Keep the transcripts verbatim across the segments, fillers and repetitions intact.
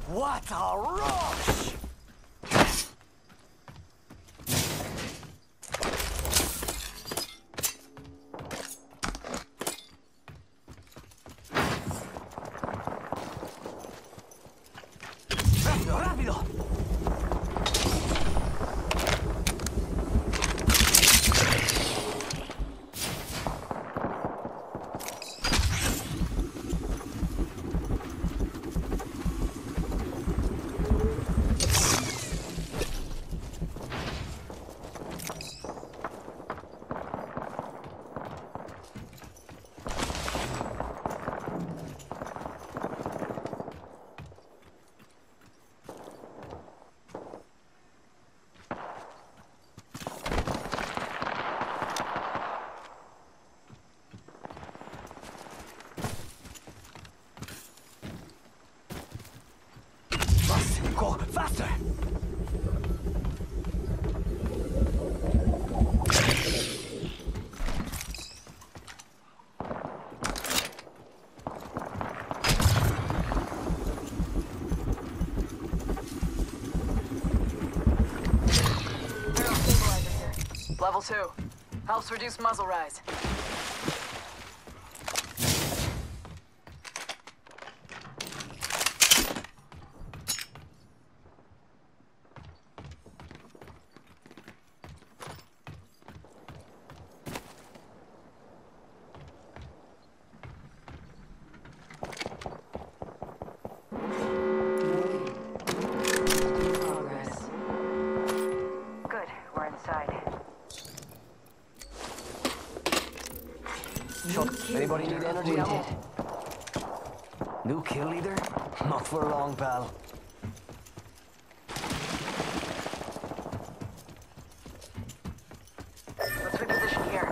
What a rush! ¡Rápido, rápido! Go faster! Level two. Helps reduce muzzle rise. Anybody need energy ammo? New kill leader? Not for long, pal. Let's reposition here.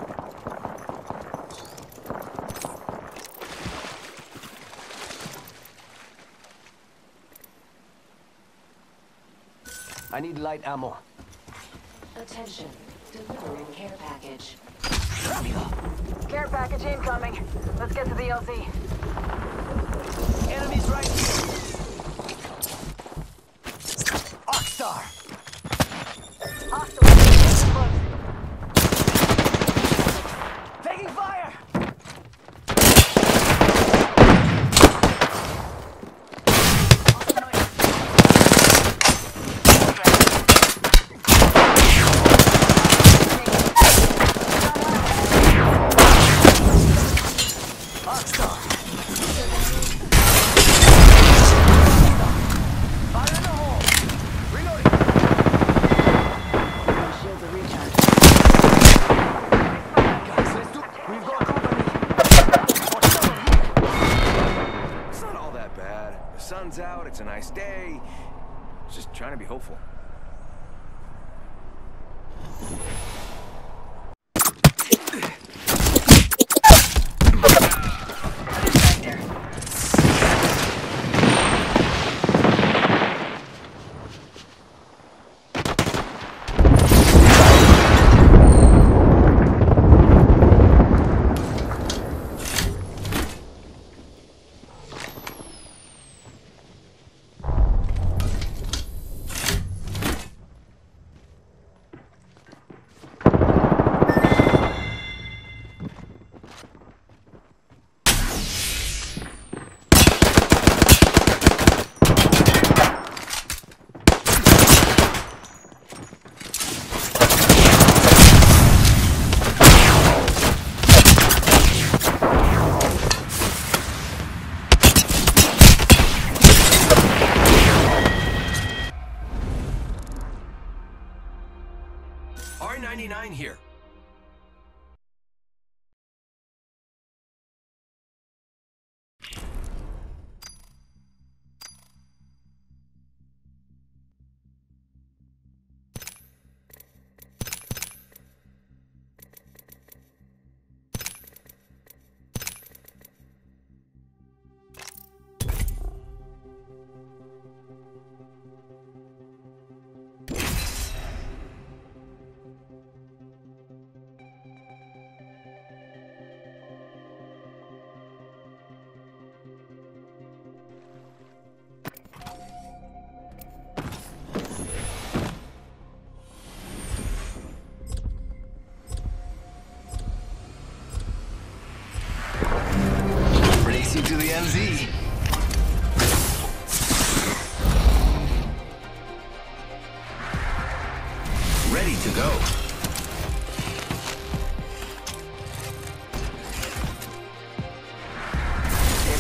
I need light ammo. Attention, delivering care package. Rápido! Care package incoming. Let's get to the L Z. Enemies right here! Oxstar! Hostile. Taking fire! Out, it's a nice day. Just trying to be hopeful. R ninety-nine here.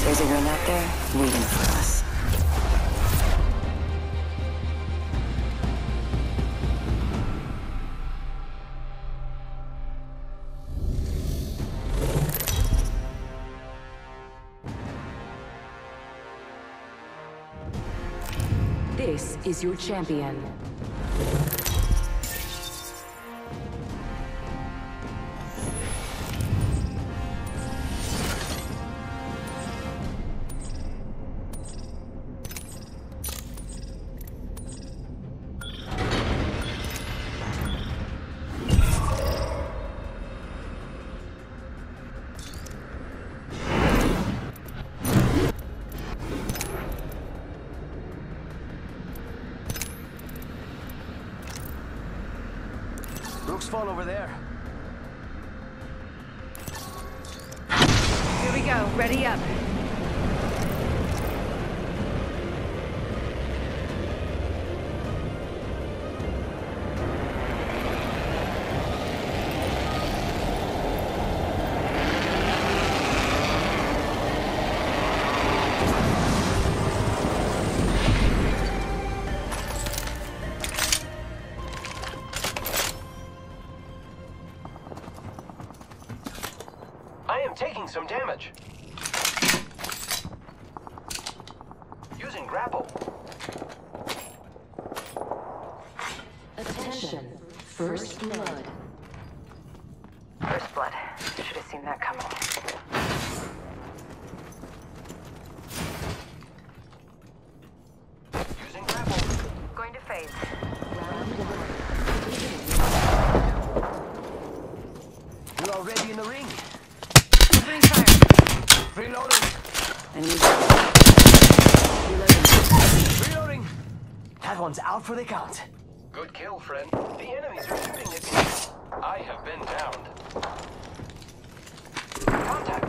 There's a ring out there waiting for us. This is your champion. Brooks Fall over there. Here we go. Ready up. I am taking some damage. Using grapple. Attention. First blood. First blood. Should have seen that coming. Using grapple. Going to phase. Round one. You're already in the ring. Opening fire. Reloading. I need Reloading. Reloading. That one's out for the count. Good kill, friend. The enemies are shooting at me. I have been downed. Contact.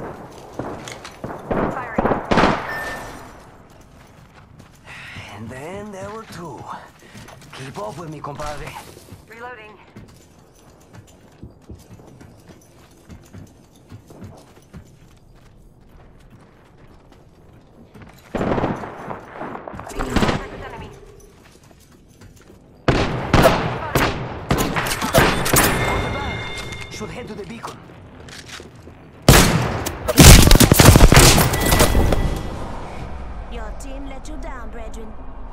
Firing. And then there were two. Keep up with me, compadre. Reloading. Should head to the beacon. Your team let you down, brethren.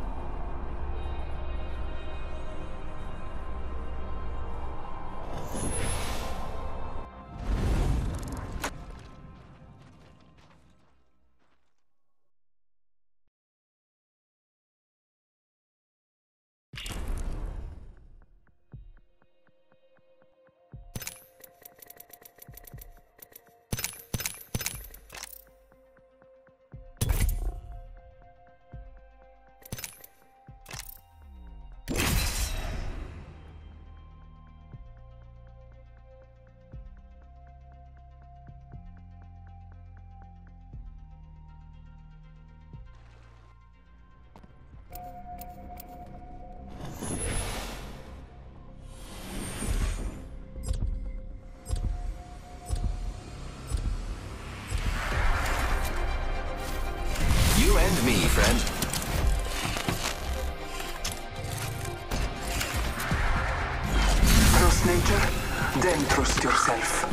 You and me, friend. Trust nature, then trust yourself.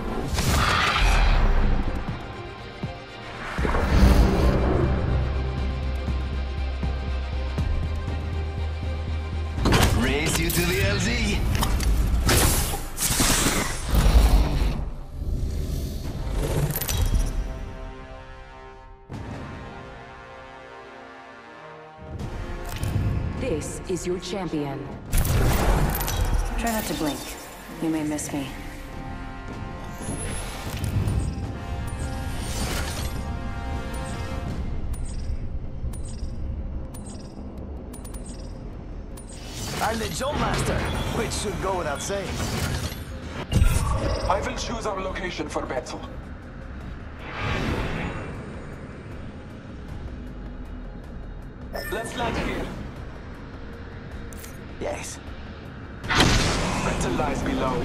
Race you to the L Z. This is your champion. Try not to blink. You may miss me. I'm the jump master, which should go without saying. I will choose our location for battle. Let's land here. Yes. Battle lies below.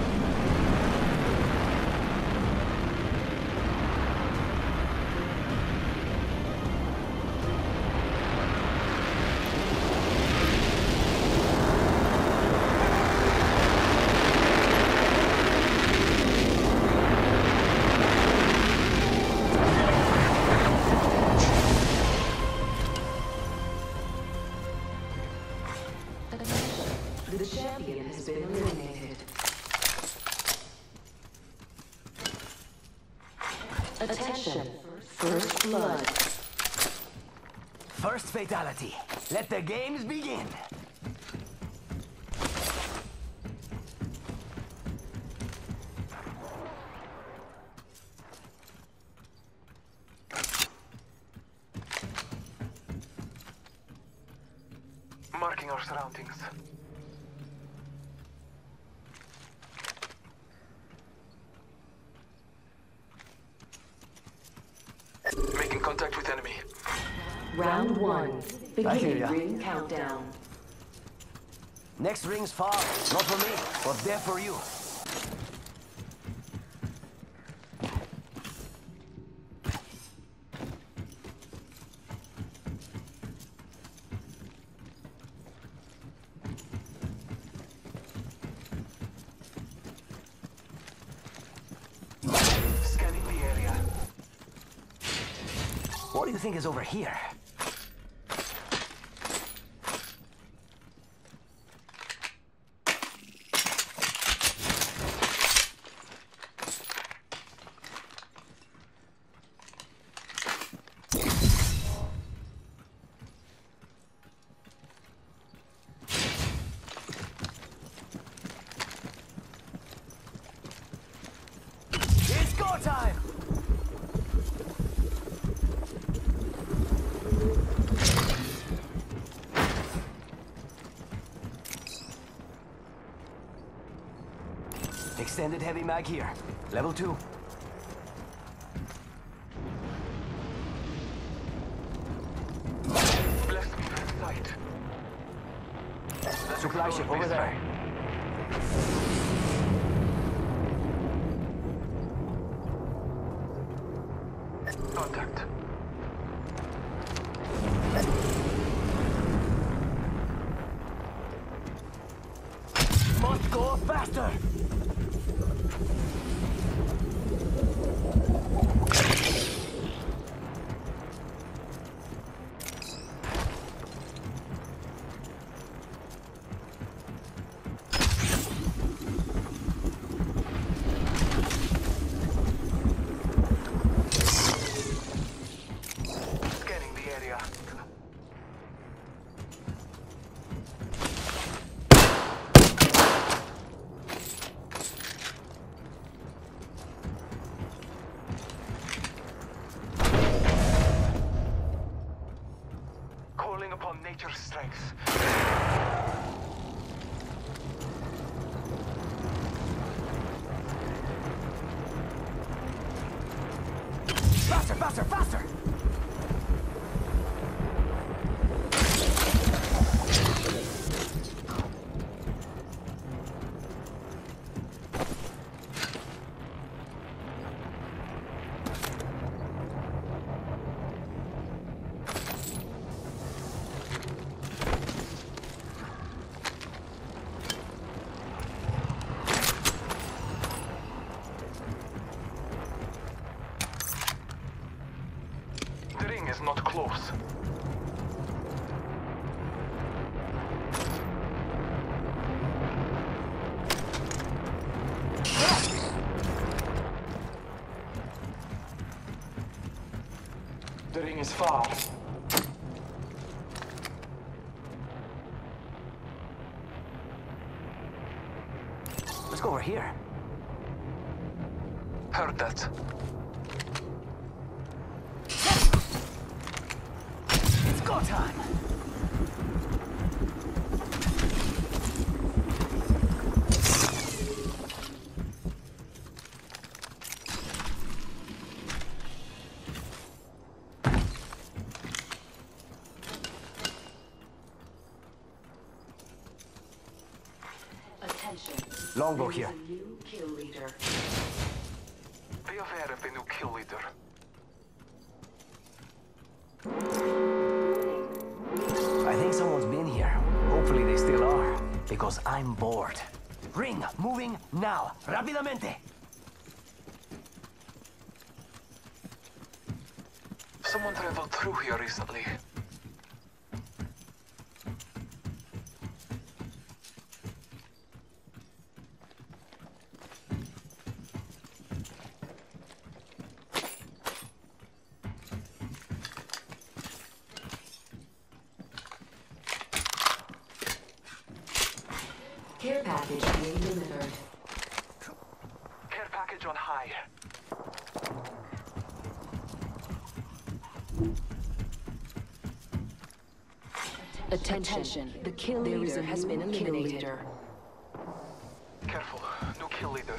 blood. First fatality. Let the games begin. Marking our surroundings. Making contact with enemy. Round one. I hear Beginning ya. ring countdown. Next ring's far. Not for me, but there for you. Scanning the area. What do you think is over here? It's go time! Extended heavy mag here. Level two. Blessed me with sight. Supply ship over there. Contact. Must go faster! Scanning the area. Calling upon nature's strength. Faster, faster, faster! The ring is not close. The ring is far. Let's go over here. Heard that. It's go time! Attention. Longbow There is here. a new kill leader. Be aware of the new kill leader. I think someone's been here. Hopefully they still are. Because I'm bored. Ring, moving now. Rápidamente. Someone traveled through here recently. Care package being delivered. Care package on high. Attention. The kill leader has been eliminated. Careful, new kill leader.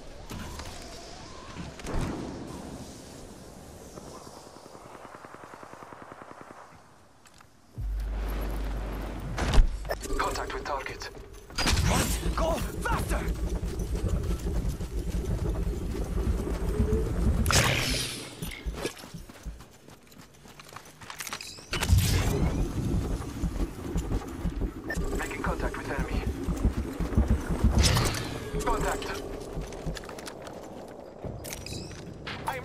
Contact with target. What? Go faster! Making contact with enemy. Contact. I'm...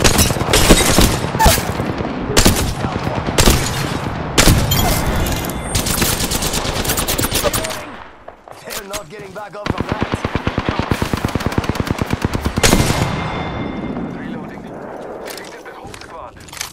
They're not getting back up from that. Reloading. Defeated the whole squad.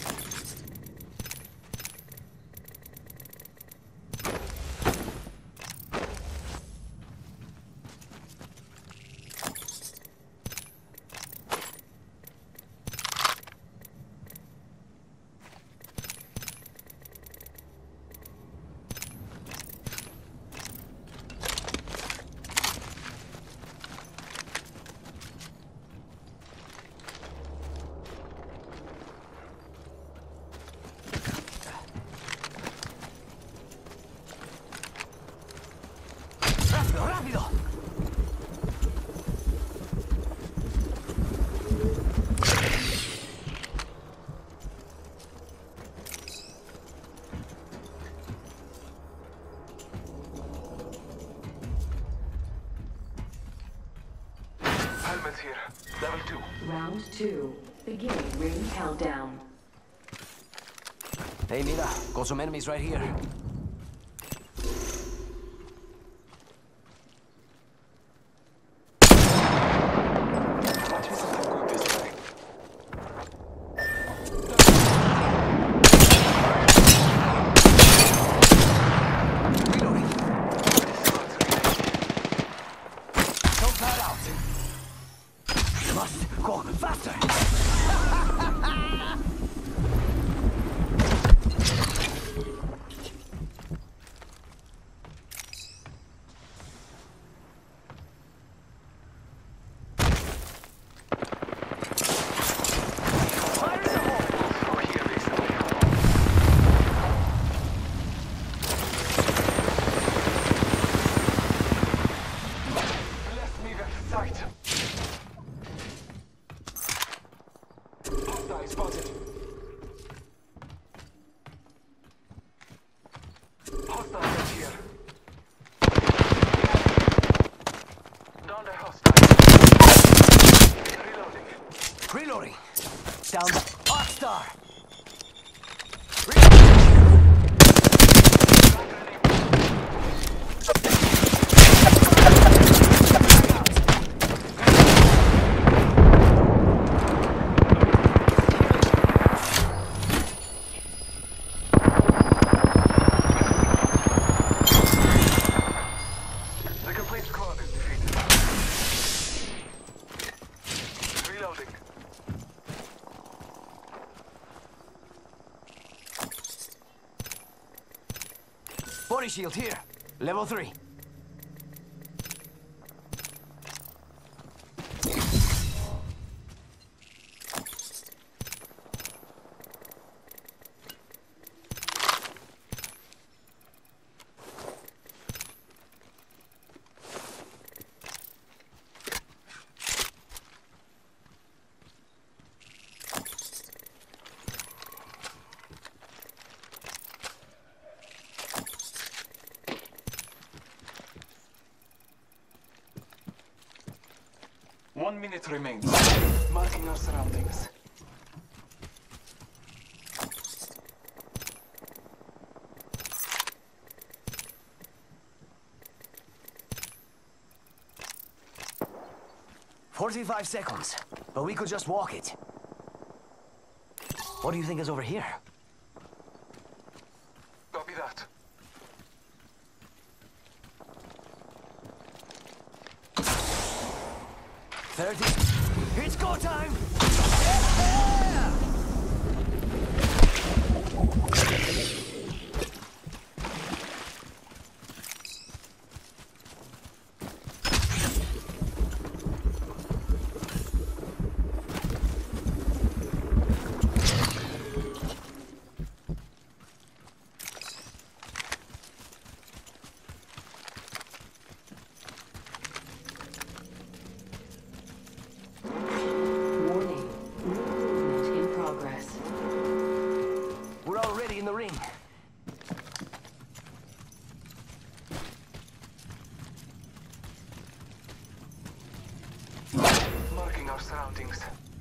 Rápido, rápido! Helmets here. Level two. Round two. Beginning ring countdown. Hey, mira, got some enemies right here. What isn't that good this way? Reloading. Don't flat out. Must go faster. Fire in the hole. Oh, here they stay. Left me with sight. Hostile spotted. Hostile right here. Down the hostile. Reloading. Reloading. Down the Arcstar. The complete squad is defeated. Reloading. Body shield here. Level three. One minute remains. Marking our surroundings. Forty-five seconds, but we could just walk it. What do you think is over here? Copy that. thirty. It's go time! Warning. Movement in progress. We're already in the ring. Marking our surroundings.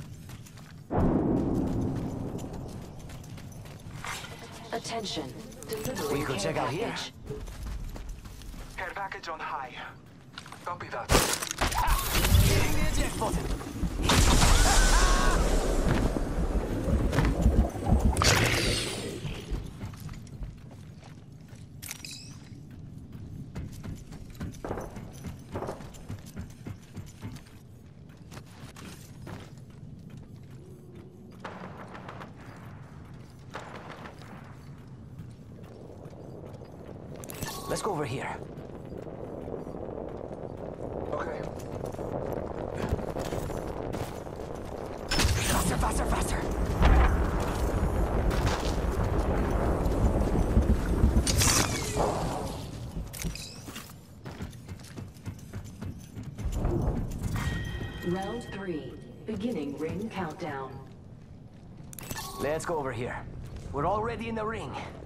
Attention. Delivering We could care check out here. package. Care package on high. Copy that. Hitting the eject button. Let's go over here. Okay. Faster, faster, faster! Round three. Beginning ring countdown. Let's go over here. We're already in the ring.